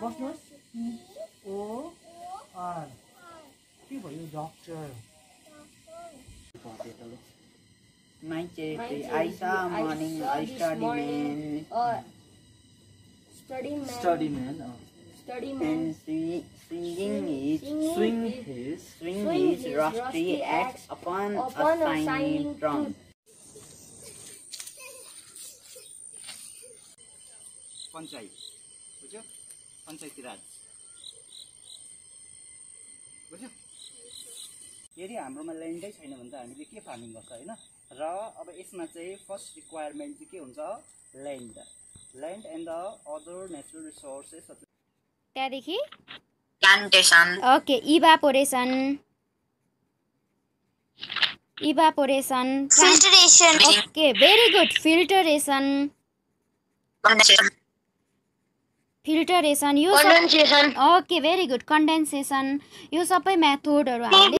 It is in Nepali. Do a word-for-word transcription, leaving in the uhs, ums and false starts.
बस्नुहोस् ओ आर के भयो doctor My charity, Aisha morning, I study man. Study man. Study man. Study man. And swi- swinging is Swing his swing Swing his his rusty rusty axe axe upon a upon a shining shining trunk. Panchayat बुझ्यो पञ्चायती राज बुझ्यो यदि हाम्रोमा ल्यान्डै छैन भने त हामीले के फार्मिङ गर्छ हैन र अब यसमा चाहिँ फर्स्ट रिक्वायरमेन्ट चाहिँ के हुन्छ land land and the other natural resources त्यहाँदेखि Plantation. Okay evaporation evaporation Filtration. Okay very good filtration Condensation. Filtration यो सब Condensation. Okay very good condensation यो सबै मेथडहरू हामीले